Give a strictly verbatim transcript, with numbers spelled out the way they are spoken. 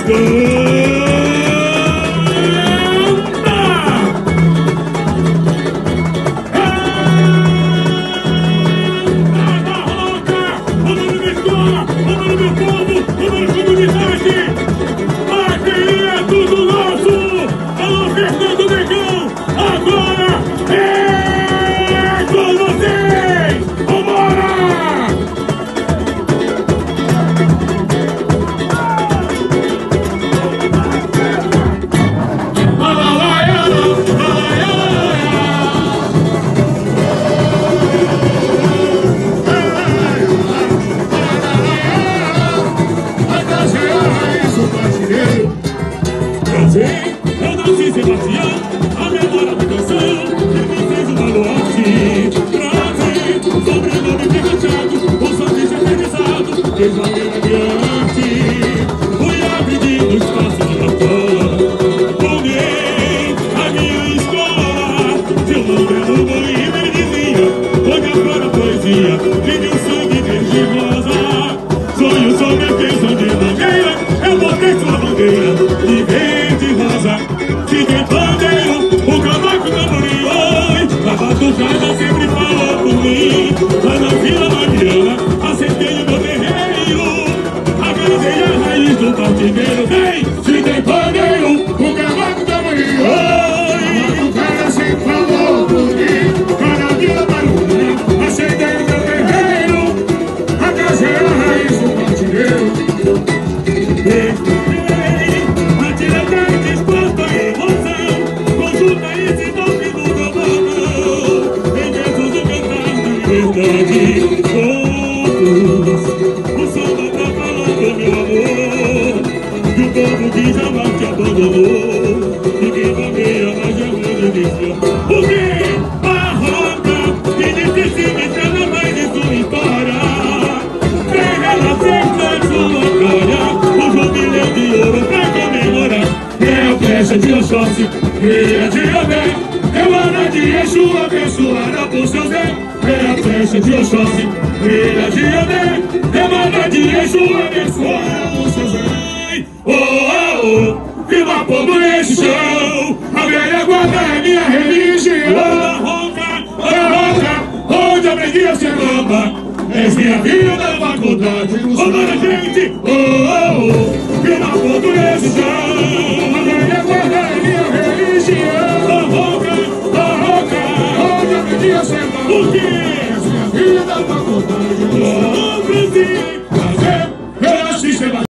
Eu nasci Sebastião, a memória da canção que me fez o baluarte. Prazer, sobrenome pegachado, o sorriso eternizado, que joguei na diante. Fui aprendi no espaço de Platão, fundei a minha escola. Seu nome era o Bolívar e dizia, joga fora a poesia, vive o sangue verde e rosa. Sonho sobre a questão de mangueira, eu botei sua bandeira de verde e rosa. Fiquei bandeiro, o cavaco tamborim, oi. A batucada sempre falou por mim. Lá na Vila Mariana, acertei o meu terreiro. Agarrei a raiz do partideiro. Vem, fiquei bandeiro, o cavaco tamborim, oi. A batucada sempre falou por mim. Lá na Vila Mariana, acertei o meu terreiro. Agarrei a raiz do partideiro. Vem, o samba tá falando meu amor, e o povo que jamais te abandonou, ninguém vai me amar, já vou dizer o quê? A roda que disse se me trata mais de sua história. Vem ela sempre sua glória, o jubileu de ouro pra comemorar. É a flecha de Oxóssi, filha de Odé, é o Ana de Exu, abençoada por seu Zé. É a flecha de Oxóssi, filha de Odé, é mana de Exu, abençoada por seu Zé. Oh, oh, oh, viva povo nesse chão, a velha guarda é minha religião. A roca, a roca, onde aprendi a ser bamba, és minha vida da faculdade. Oh, mana gente, oh, oh, oh, viva povo nesse chão, a velha guarda é minha religião. A roca, a roca, onde aprendi a ser bamba, o que é minha vida da faculdade. Oh, Brasil, prazer, eu nasci Sebastião.